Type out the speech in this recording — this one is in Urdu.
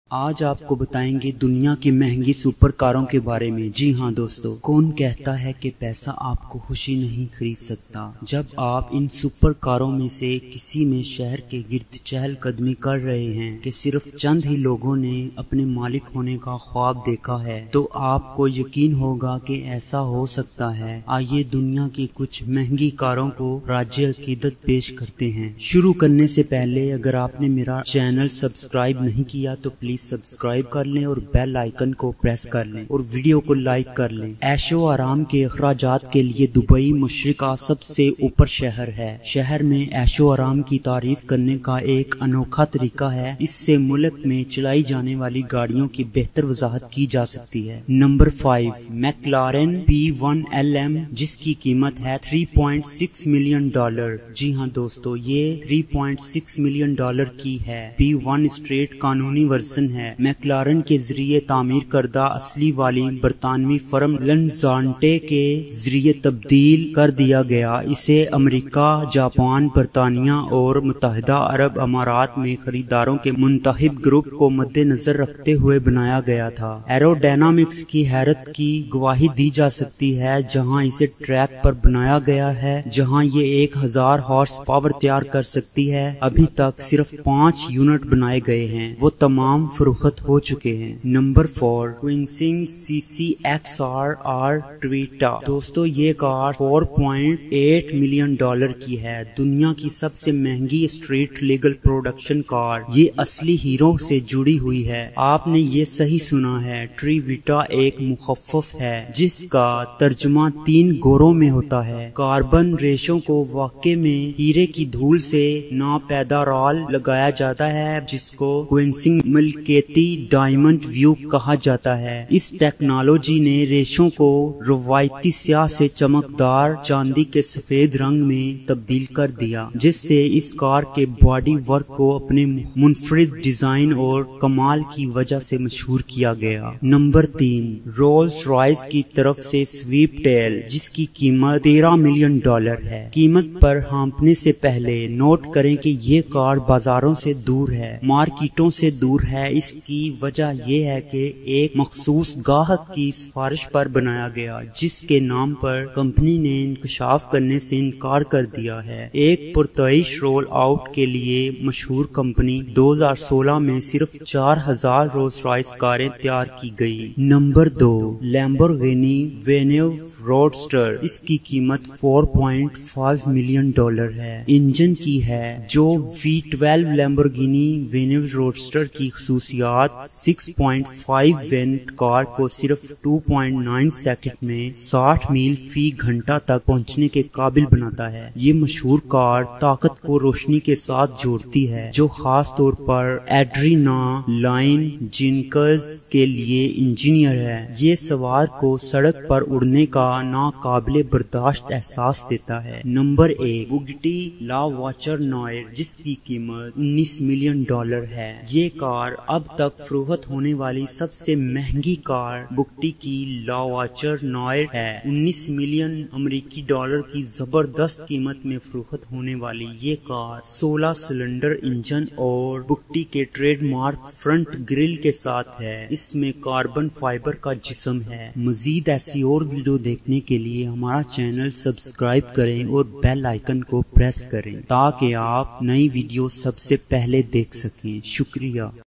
آج آپ کو بتائیں گے دنیا کی مہنگی سپر کاروں کے بارے میں۔ جی ہاں دوستو، کون کہتا ہے کہ پیسہ آپ کو خوشی نہیں خرید سکتا؟ جب آپ ان سپر کاروں میں سے کسی میں شہر کے گرد چہل قدمی کر رہے ہیں کہ صرف چند ہی لوگوں نے اپنے مالک ہونے کا خواب دیکھا ہے، تو آپ کو یقین ہوگا کہ ایسا ہو سکتا ہے۔ آئیے دنیا کی کچھ مہنگی کاروں کو راج عقیدت پیش کرتے ہیں۔ شروع کرنے سے پہلے اگر آپ نے میرا چینل سبسکرائب نہیں کیا تو پلیز سبسکرائب کر لیں اور بیل آئیکن کو پریس کر لیں اور ویڈیو کو لائک کر لیں۔ عیش و آرام کے اخراجات کے لیے دبئی مشرق کا سب سے اوپر شہر ہے۔ شہر میں عیش و آرام کی تعریف کرنے کا ایک انوکھا طریقہ ہے۔ اس سے ملک میں چلائی جانے والی گاڑیوں کی بہتر وضاحت کی جا سکتی ہے۔ نمبر 5، میکلارن P1LM، جس کی قیمت ہے $3.6 ملین۔ جی ہاں دوستو، یہ $3.6 ملین کی ہے۔ P1 اسٹریٹ قانونی ورژن ہے۔ میکلارن کے ذریعے تعمیر کردہ اصلی والی برطانوی فرم لنزانٹے کے ذریعے تبدیل کر دیا گیا۔ اسے امریکہ، جاپان، برطانیہ اور متحدہ عرب امارات میں خریداروں کے منتخب گروپ کو مد نظر رکھتے ہوئے بنایا گیا تھا۔ ایرو ڈائنامکس کی حیرت کی گواہی دی جا سکتی ہے، جہاں اسے ٹریک پر بنایا گیا ہے جہاں یہ 1000 ہارس پاور تیار کر سکتی ہے۔ ابھی تک صرف 5 یونٹ بنائے گئے ہیں، وہ تمام فروخت ہو چکے ہیں۔ نمبر 4، کوئنسنگ CCXR ٹویٹا۔ دوستو، یہ کار $4.8 ملین کی ہے۔ دنیا کی سب سے مہنگی اسٹریٹ لیگل پروڈکشن کار۔ یہ اصلی ہیرو سے جڑی ہوئی ہے۔ آپ نے یہ صحیح سنا ہے، ٹریویٹا ایک مخفف ہے جس کا ترجمہ 3 گوروں میں ہوتا ہے۔ کاربن ریشوں کو واقع میں ہیرے کی دھول سے ناپیدارال لگایا جاتا ہے، جس کو کوئنسنگ ملکیتی ڈائمنڈ ویو کہا جاتا ہے۔ اس ٹیکنالوجی نے ریشوں کو روایتی سیاہ سے چمکدار چاندی کے سفید رنگ میں تبدیل کر دیا، جس سے اس کار کے باڈی ورک کو اپنے منفرد ڈیزائن اور کمال کی وجہ سے مشہور کیا گیا۔ نمبر 3، رولز رائس کی طرف سے سویپ ٹیل، جس کی قیمت $13 ملین ہے۔ قیمت پر ہانپنے سے پہلے نوٹ کریں کہ یہ کار بازاروں سے دور ہے، مارکیٹوں سے دور ہے۔ اس کی وجہ یہ ہے کہ ایک مخصوص گاہک کی سفارش پر بنایا گیا، جس کے نام پر کمپنی نے انکشاف کرنے سے انکار کر دیا ہے۔ ایک پرتعیش رول آؤٹ کے لیے مشہور کمپنی 2016 میں صرف 4000 رولز رائس کاریں تیار کی گئی۔ Number 2، Lamborghini Veneno Roadster. اس کی قیمت $4.5 ملین ہے۔ انجن کی ہے جو V12 لیمبورگینی وینیو روڈسٹر کی خصوصیات 6.5 وینٹ کار کو صرف 2.9 سیکنڈ میں 60 میل فی گھنٹہ تک پہنچنے کے قابل بناتا ہے۔ یہ مشہور کار طاقت کو روشنی کے ساتھ جوڑتی ہے، جو خاص طور پر ایڈرینا لائن جینکرز کے لیے انجینئر ہے۔ یہ سوار کو سڑک پر اڑنے کا ناقابل برداشت احساس دیتا ہے۔ Number 1، Bugatti La Voiture Noire, جس کی قیمت $19 ملین ہے۔ یہ کار اب تک فروخت ہونے والی سب سے مہنگی کار بگٹی کی لا واچر نوئر ہے۔ $19 ملین کی زبردست قیمت میں فروخت ہونے والی یہ کار 16 سلنڈر انجن اور بگٹی کے ٹریڈ مارک فرنٹ گرل کے ساتھ ہے۔ اس میں کاربن فائبر کا جسم ہے۔ مزید ایسی اور ویڈیو دیکھنے کے لیے ہمارا چینل سبسکرائب کریں اور بیل آئیکن کو پریس کریں تاکہ آپ نئی ویڈیو سب سے پہلے دیکھ سکیں۔ شکریہ۔